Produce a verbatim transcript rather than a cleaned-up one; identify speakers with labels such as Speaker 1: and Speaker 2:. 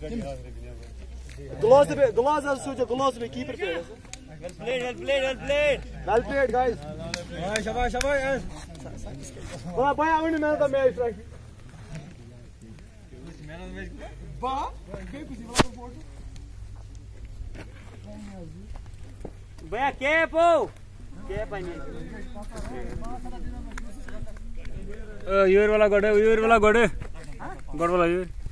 Speaker 1: Gloves पे gloves as सोचो gloves पे keeper पे
Speaker 2: well played well played well played
Speaker 1: well played guys
Speaker 3: शाबाश शाबाश
Speaker 1: वाह भाई out man of the match right
Speaker 3: man of the match
Speaker 1: वाह गए कुछ वाला बोर्ड
Speaker 2: भैया कैप हो कैप आई
Speaker 4: यूर वाला गोड़े यूर वाला गोड़े गोड़ वाला यूर